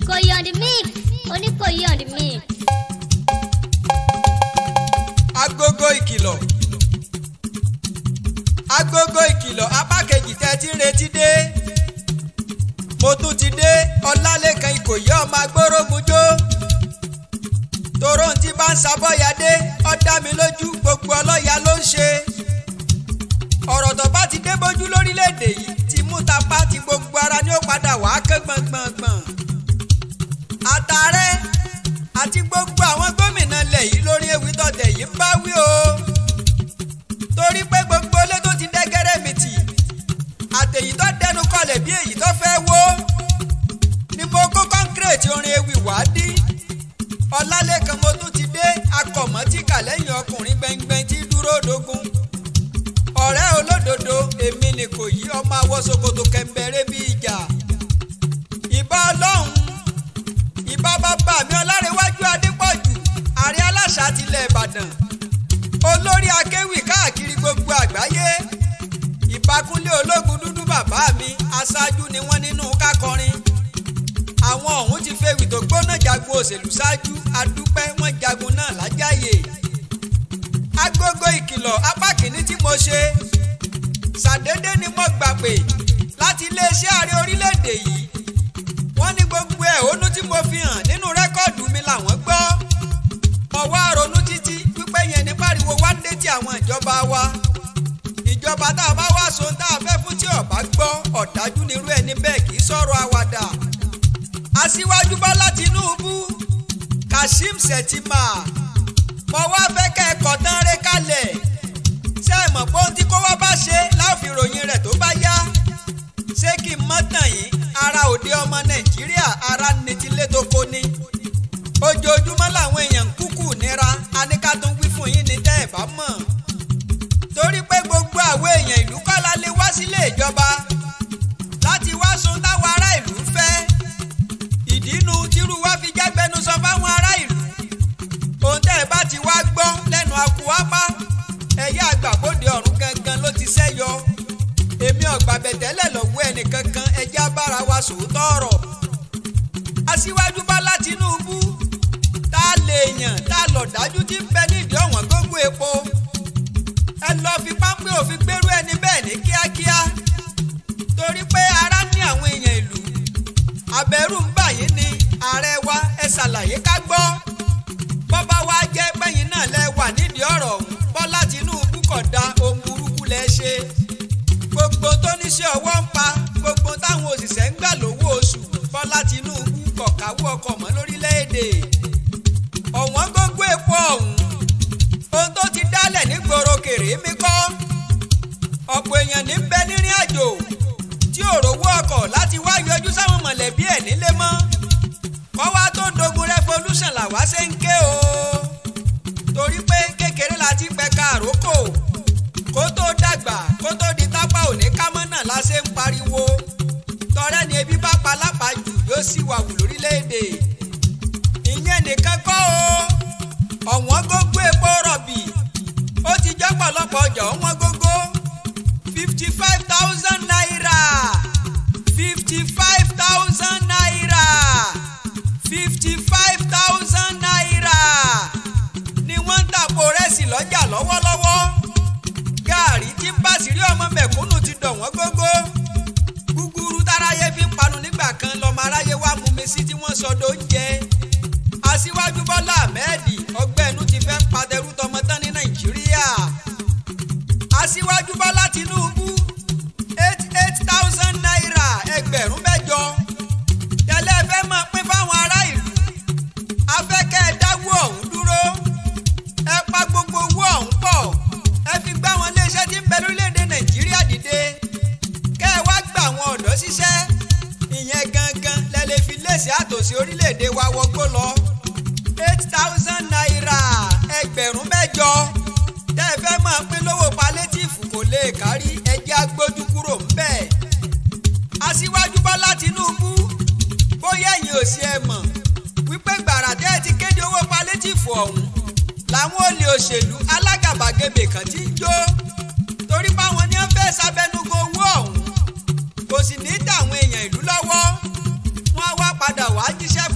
Onikoyi on the mix. Onikoyi on the mix. Agogo ìkìlọ̀. Agogo ìkìlọ̀ apá kejì tẹ́ ti ń retí dé. Mo tún ti dé Ọlálékan Ìkòyí ọmọ agbórógunjó. Tòró tí bá ń sabọ́yadé ó dá mi lójú gbogbo ọlọ́ya ló ń ṣe. Ọ̀rọ̀ tó bá ti dé bójú lórílẹ̀‐èdè yìí ti mú tapá ti gbogbo ara ni ó padà wá ké gbọ̀ngbọ̀ngbọ̀n. Àtàrẹ àti gbogbo àwọn gómìnà ilẹ̀ yìí lórí ewì tọ̀tẹ̀ yìí ń bá wí o. Torí pé gbogbo ilé tó ti dẹ́gẹ́rẹ́ mi tì àtèyí tó dẹnu kọlẹ̀ bí èyí tó fẹ́ wó ni mo kó kọ́ńkírètì orin ewì wá dí. Ọlálékan mo tún ti dé akọ̀mọ́tìkà lẹ́yìn ọkùnrin gbẹngbẹng tí dúró dogun. Ọ̀rẹ́ olódodo èmi nìkòyí ọmọ àwọ̀ ṣòkòtò kẹ̀mbẹ̀rẹ̀ bí ìjà. Ìbà Ọlọ́run ìbà bàbá mi Ọlárẹ̀wájú Adépọ̀jù ààrẹ aláṣà tilẹ̀ Ìbàdàn olórí akéwì káàkiri gbogbo àgbáyé. Ìbà Kúnlé ológun dúdú bàbá mi aṣáájú ni wọ́n nínú kákọrin. Àwọn ọ̀hún ti fewì tó gbóná jagun òṣèlú ṣáájú adúpẹ́ wọn jagun náà lájàyè. Agogo ìkìlọ̀ apá kìíní tí mo ṣe ṣàdédé ni mo gbà pé láti iléeṣẹ́ ààrẹ orílẹ̀-èdè yìí wọ́n ní gbogbo ẹ̀hónú tí mo fi hàn nínú rẹ́kọ̀dù mi làwọn gbọ́. Mo wá ronú títí wípé yẹn ní pariwo wá dé tí àwọn ìjọba wa. Ìjọba tá a bá wá so tá a fẹ́ fún tí ọ̀bá gbọ́ ọ̀dájú nírú ẹni bẹ́ẹ̀ kì í sọ̀rọ̀ àwàdà. Aṣíwájú Bọ́lá Tinúbú Kashim Shettima mo wá fẹ́ kẹ́ ẹ̀kọ́ tán ré kalẹ̀. Ṣé ẹ mọ̀ pé ohun tí kó wá bá ṣe láòfin ìròyìn rẹ̀ tó bá yá? Ṣé kí n mọ́ tàn yín ara òde ọmọ Nàìjíríà ara ní tilé tó kó ní. Ojoojúmọ́ làwọn èèyàn ń kúkú níra a ní ká tún wí fún yín ní tẹ́ ẹ̀ bá mọ̀. Torí pé gbogbo àwọn èèyàn ìlú kọ́lá lè wá sílé ìjọba láti wá sun táwọn ará ìlú ń fẹ́. Ìdínú tírú wá fi jágbẹnusọ fáwọn ará ìlú. Ohun tẹ́ ẹ bá ti wá gbọ́ lẹ́nu akuwápá ẹ̀yà àgbàbọ̀dé ọ̀run gangan ló ti ṣẹ́yọ. Èmi ọ̀gbàbẹ̀tẹ́lẹ̀ lọ́wọ́ ẹnìkankan ẹjẹ́ abára wa sòótọ́ ọ̀rọ̀. Aṣíwájú Bọ́lá Tinúbú tá a lè yàn tá a lọ dájú tí ń bẹ nídìí ọ̀wọ́n gógó epo. Ẹ lọ fi pápẹ́ òfin gbérú ẹni bẹ́ẹ̀ ní kíákíá. Torí pé ara ní àwọn èèyàn ìlú. Àbẹ̀rù ń bà yín ni ààrẹ wa ẹ ṣàlàyé ká gbọ́. Bọ́bá wa jẹ́ pẹ́yìn náà lẹ wà nídìí ọ̀rọ̀ ọ̀hún. Bọ́lá Tinúbú kò da ohun burúkú lẹ ṣe. Gbogbo tó níṣẹ́ ọwọ́ ń pa gbogbo táwọn òṣìṣẹ́ ń gbà lówó oṣù. Bọ́lá Tinúbú kò káwọ́ ọkọ̀ mọ́ lórílẹ̀‐èdè. Ọ̀wọ́n gógó epo ọ̀hún ohun tó ti dálẹ̀ nígboro kèrè mi kọ́. Ọ̀pọ̀ èèyàn ní bẹ nírìn àjò tí ò rówó ọkọ̀ láti wá yọjú sáwọn mọ̀lẹ́bí ẹ̀ nílé mọ́. Kọ́ wá tó dogun revolution làwa ṣe ń ké o. Torí pé kékeré la ti pẹ̀ka àrókò kó tó dàgbà kó tó di tápá òní kámọ́ náà la ṣe ń pariwo. Tọrẹ ni ebi bá pa lápàjù yóò sì wà wù lórílẹ̀‐èdè. Ìyẹn nìkan kọ́ o. Ọ̀wọ́n gógó epo rọ̀bì ó ti jẹ́ pọ̀lọpọ̀ ọjà ọ̀wọ́n gógó 55,000 naira 55,000 naira 55,000 naira ni wọ́n ń tàpò rẹ́sì lọ́jà lọ́wọ́lọ́wọ́. Gààrí tí ń bá sírí ọmọ mẹ̀kúnnù ti dọ̀wọ́n gógó. Gúgúrú táráyé fi ń panu nígbà kan lọ́mọ aráyé wá mú mi sí tí wọ́n sọdọ̀ oúnjẹ. Aṣíwájú Bọ́lá Ahmed ọgbẹ́nu ti fẹ́ padẹ́rú tọmọ tán ní Nàìjíríà. Aṣíwájú Bọ́lá Tinúbú 88,000 naira ẹgbẹ̀rún mẹ́jọ. Tẹ́lẹ̀ fẹ́ máa pín fáwọn ará ìlú. Afẹ́kẹ́ ẹ dáwọ́ ọ̀hún dúró. Ẹ pa gbogbo owó ọ̀hún pọ̀. Ẹ fi gbá wọn iléeṣẹ́ tí ń bẹ lórílẹ̀‐èdè Nàìjíríà dìde. Kẹ́ ẹ wá gba àwọn ọ̀dọ́ ṣiṣẹ́. Ìyẹn gangan lẹ lè fi léṣe àtòsí orílẹ̀‐èdè wa wọgbó lọ. 8,000 naira ẹgbẹ̀rún mẹ́jọ. Tẹ́ ẹ fẹ́ máa pín lówó palétífù kò lè kárí ẹjẹ́ agbójú kúrò ńbẹ̀. Aṣíwájú Bọ́lá Tinúbú bóyá ẹ̀yin ò sí ẹ mọ̀ wípé gbàrà tẹ́ ẹ ti kéde owó palétífù ọ̀hún làwọn olè òṣèlú alágàbàgebè kan ti ń jó. Torí báwọn ní wọ́n fẹ́ sábẹ́nugo owó ọ̀hún kò sì ní tàwọn èèyàn ìlú lọ́wọ́. Wọ́n wá padà wá jíṣẹ́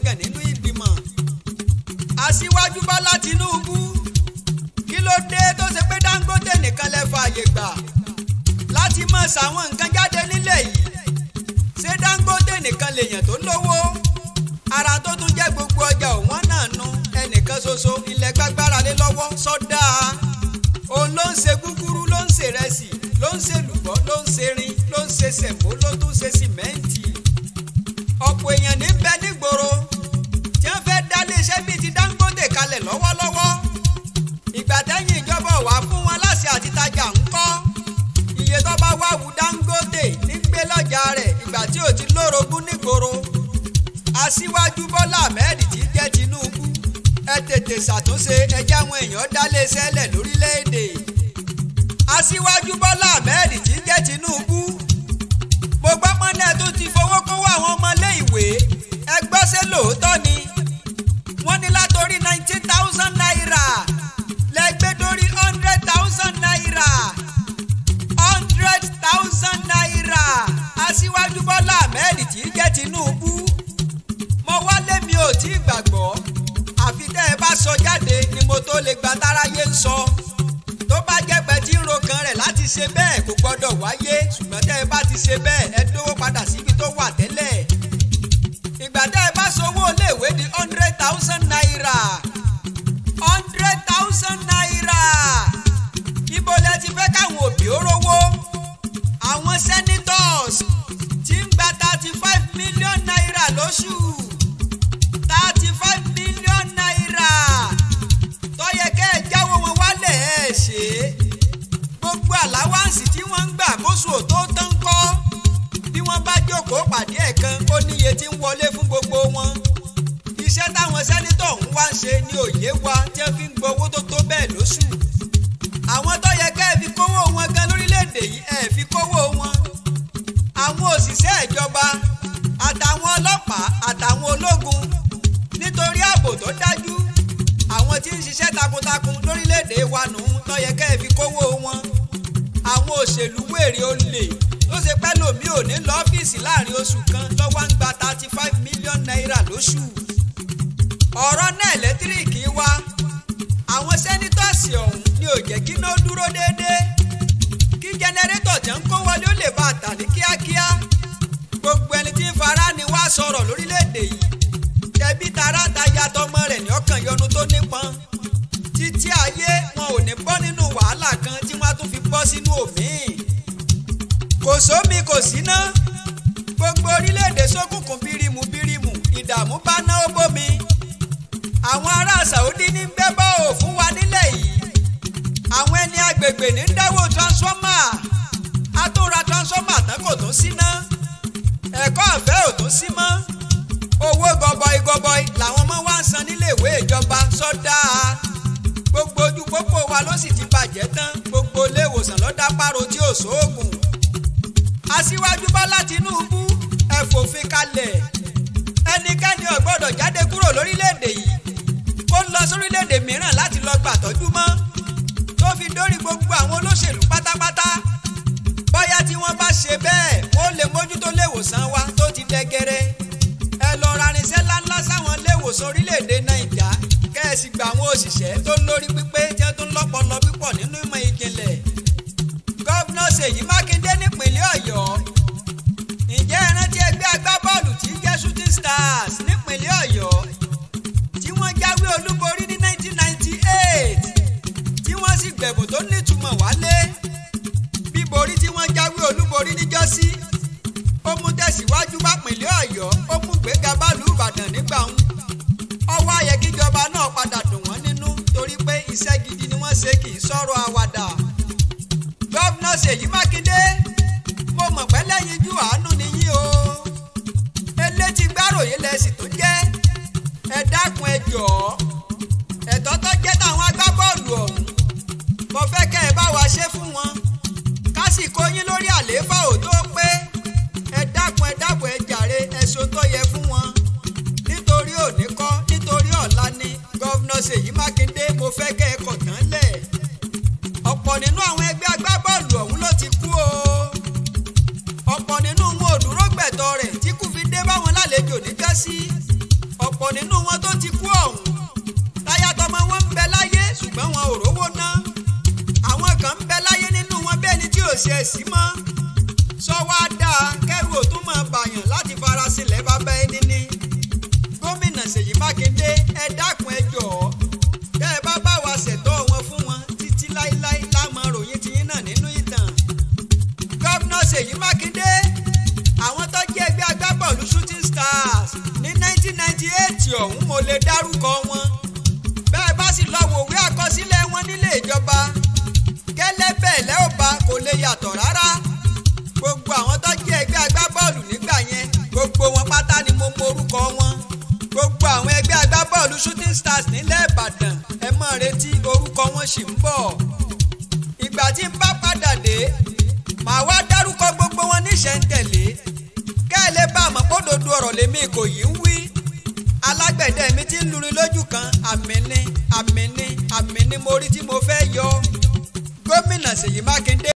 yàn nínú ìgbìmọ̀. Aṣíwájú Bọ́lá Tinubu kí ló dé tó ṣe pé Dangote nìkan lẹ fààyè gbà láti máa ṣàwọn nǹkan jáde nílẹ̀ yìí? Ṣé Dangote nìkan lèèyàn tó lówó? Ara tó tún jẹ́ gbogbo ọjà òwọ́n náà nu ẹnìkan ṣoṣo ilẹ̀ gbàgbára lé lọ́wọ́ sọ́dá. Òun ló ń ṣe gúgúrú, ló ń ṣe rẹsì, ló ń ṣe lùbọ́, ló ń ṣe rin, ló ń ṣe sẹ̀mó, ló tún ṣe sìmẹ́ǹtì. Ọ̀pọ̀ èèyàn ní bẹ nígboro tí wọ́n fẹ́ dá iléeṣẹ́ bíi ti Dangote kalẹ̀ lọ́wọ́lọ́wọ́. Ìgbà tẹ́yìn ìjọba wà fún wọn láṣẹ àti tajà ń kọ́. Iye tó bá wá wù Dangote ní gbé lọ́jà rẹ̀ ìgbà tí ò ti lórogún nígboro. Aṣíwájú Bọ́lá Ahmed tí jẹ́ Tinubu ẹ tètè ṣàtúnṣe ẹjẹ́ àwọn èèyàn dá iléeṣẹ́ lẹ̀ lórílẹ̀‐èdè. Aṣíwájú Bọ́lá Ahmed tí jẹ́ Tinubu mo gbọ́ pọ́nẹ́ tó ti fowó kówó àwọn ọmọlé ìwé ẹ gbọ́ ṣé lóòótọ́ ni? Wọ́n ní látorí 19,000 naira lẹ́gbẹ́ dórí 100,000 naira 100,000 naira. Aṣíwájú Bọ́lá Ahmed tí jẹ́ Tinubu mo wálé mi ò tí ì gbàgbọ́ àfi tẹ́ ẹ bá sọ jáde ni mo tó lè gba táráyé ń sọ. Tó bá jẹ́ pé tí ń ro kan rẹ̀ láti ṣe bẹ́ẹ̀ kò gbọ́dọ̀ wáyé, ṣùgbọ́n tẹ́ ẹ bá ti ṣe bẹ́ẹ̀ ẹ dówó padà síbi tó wà tẹ́lẹ̀. Ìgbà tẹ́ ẹ bá sanwó iléèwé di 100,000 naira 100,000 naira. Ibo lẹ ti fẹ́ káwọn òbí ó rówó? Àwọn senators tí ń gba 35 million naira lóṣù 35 million naira tó yẹ kẹ́ ẹ jáwọ́ wọn wálẹ̀ ẹ̀ ṣe. Gbogbo àláwáǹsì tí wọ́n ń gbà kóṣù tó tán kọ́. Bí wọ́n bá jókòó pàdé ẹ̀kan ó níye tí ń wọlé fún gbogbo wọn. Iṣẹ́ táwọn sẹ́nitọ̀ ń wá ń ṣe ni òye wa tí wọ́n fi ń gbowó tó tó bẹ́ẹ̀ lóṣù. Àwọn tó yẹ kẹ́ ẹ fi kówó wọn gan lórílẹ̀‐èdè yìí ẹ fi kówó wọn. Àwọn òṣìṣẹ́ ìjọba àtàwọn ọlọ́pàá àtàwọn ológun nítorí ààbò tó dájú àwọn tí ń ṣiṣẹ́ takuntakun lórílẹ̀‐èdè wa nù tó yẹ kẹ́ ẹ fi kówó wọn. Àwọn òṣèlú wèrè olè tó ṣe pẹ́ lòmí ò ní lọ́fíìsì láàrin oṣù kan lọ́wọ́ ń gba 35 million naira lóṣù. Ọ̀rọ̀ náà ẹ̀lẹ́tíríìkì wa àwọn sẹ́nítọ̀sì ọ̀hún ni ò jẹ́ kí iná dúró déédéé kí jẹnẹrétọ̀ tí ń kó wọlé ó lè bá a tà ní kíákíá. Gbogbo ẹni tí ń fara ni wá sọ̀rọ̀ lórílẹ̀‐èdè yìí tẹbí tará taya tọmọ rẹ̀ ní ọkàn yọnu tó nípọn. Títí ayé wọn ò ní bọ́ nínú wàhálà kan tí wọ́n á tún fi bọ́ sínú òmíì. Kò sómi kò síná gbogbo orílẹ̀‐èdè ṣókùnkùn bírímù bírímù ìdààmú bá ná ó bómi. Àwọn ará Saudi ní gbẹ́bọ́ ò fún wa nílẹ̀ yìí. Àwọn ẹni agbègbè ní dáwọ́ transformer a tó ra transformer tán kò tún síná. Ẹ̀kọ́ ọ̀fẹ́ ò tún sí mọ́. Owó gọbọi làwọn ọmọ wa ń san níléèwé ìjọba sọ́dá. Gbogbo ojú pópó wa ló sì ti bàjẹ́ tán. Gbogbo ilé ìwòsàn ló dá páro tí ò sóògùn. Aṣíwájú Bọ́lá Tinubu ẹ fòfin kalẹ̀. Ẹnikẹ́ni ò gbọ́dọ̀ jáde kúrò lórílẹ̀‐èdè yìí kó lọ sórílẹ̀‐èdè mìíràn láti lọ gbàtọ́jú mọ́. Tó fi dórí gbogbo àwọn olóṣèlú pátápátá. Bóyá tí wọ́n bá ṣe bẹ́ẹ̀ wọ́n lè mójútó léwòsàn wa tó ti dẹgẹrẹ. Ẹ lọ rarinṣẹ́ ńláńlá sáwọn léwòsàn orílẹ̀‐èdè Nàìjíríà kẹ́ẹ̀sì gba àwọn òṣìṣẹ́ tó lórí pípé tí wọ́n tún lọ́pọlọ pípọ̀ nínú ìmọ̀ ìjìnlẹ̀. Gọ́vnà Ṣèyí Mákindé nípìnlẹ̀ Ọ̀yọ́. Ǹjẹ́ ẹ rántí ẹgbẹ́ agbábọ́ọ̀lù tí jẹ́ Shooting Stars nípìnlẹ̀ Ọ̀yọ́ tí wọ́n jáwé olúborí ní 1998 tí wọ́n sì gbẹ̀bùn tó nítumọ̀ wálé. Bíborí tí wọ́n jáwé olúborí níjọ́sí ó mú tẹ̀síwájú bá pìnlẹ̀ Ọ̀yọ́ ó mú gbéga bálù Ìbàdàn nígbà wọn. Ọwọ́ ayẹ kíjọba náà padà dùn wọ́n nínú torí pé iṣẹ́ gidi ni wọ́n ṣe kì í sọ̀rọ̀ àwàdà. Gọ́vnà Ṣèyí Mákindé mo mọ̀ pé lẹ́yìn ju àánú nìyí o. Elétí gbáròyé lẹ́sìn tó jẹ́ ẹ dákun ẹ jọ̀ọ́ ẹ̀tọ́ tó jẹ́ táwọn agbábọ́ọ̀lù ọ̀hún mo fẹ́ kẹ́ ẹ bá wa ṣe fún wọn. Ká sì kó yín lórí àlééfà ò tó pé ẹ dákun ẹ dábọ̀ ẹ jàre ẹ̀sùn tó yẹ fún wọn. Nítorí òní kọ́ nítorí ọ̀la ni Gọ́vnà Ṣèyí Mákindé mo fẹ́ kẹ́ ẹ kọ̀ tán lẹ̀. Ọ̀pọ̀ nínú àwọn ẹgbẹ́ agbábọ́ọ̀lù ọ̀hún ló ti kú o. Ọ̀pọ̀ nínú wọn ò dúró gbẹ̀tọ́ rẹ̀ tí kú fi dé báwọn lálejò níjọ́sí. Ọ̀pọ̀ ọ̀pọ̀ nínú wọn tó ti kú ọ̀hún táyà tọmọ wọn ń bẹ láyé ṣùgbọ́n wọn ò rówó ná àwọn kan ń bẹ láyé nínú wọn bẹ́ẹ̀ ni tí ò ṣe sí mọ́ sọ wá dáa kẹ́rù ò tún máa bàyàn láti farasinlẹ̀ bàbá ẹni ní gómìnà Ṣèyí Mákindé ẹ dákun ẹ jọ̀ọ́ bẹ́ ẹ bá bá wa ṣètò wọn fún wọn títí láíláí láàmú ròyìn tiyín náà nínú ìtàn gómìnà Ṣèyí Mákindé àwọn tó jẹ́ ẹgbẹ́ agbábọ́ọ̀lù Shooting Stars ní 1998 ọ̀hún mo lè dárúkọ wọn bẹ́ẹ̀ bá sì lọ wòwe àkọsílẹ̀ wọn nílé ìjọba gẹ́lẹ́ bẹ́ẹ̀ lẹ́ ò bá kò lè yàtọ̀ rárá gbogbo àwọn tó jẹ́ ẹgbẹ́ agbábọ́ọ̀lù nígbà yẹn gbogbo wọn pátá ni mo mọ orúkọ wọn gbogbo àwọn ẹgbẹ́ agbábọ́ọ̀lù Shooting Stars nílẹ̀ Ìbàdàn ẹ má retí orúkọ wọn sì ń bọ̀ ìgbà tí n bá padà dé màá wá dárúkọ gbogbo wọn níṣẹ̀ǹtẹ̀lé kẹ́ ẹ lè bá àmọ́ pódòdó ọ̀rọ̀ lèmi Ìkòyí ń wí alágbẹ̀dẹ mi ti ń lurin lójú kan àmì ni mo rí tí mo fẹ́ yọ gómìnà Ṣèyí Mákindé.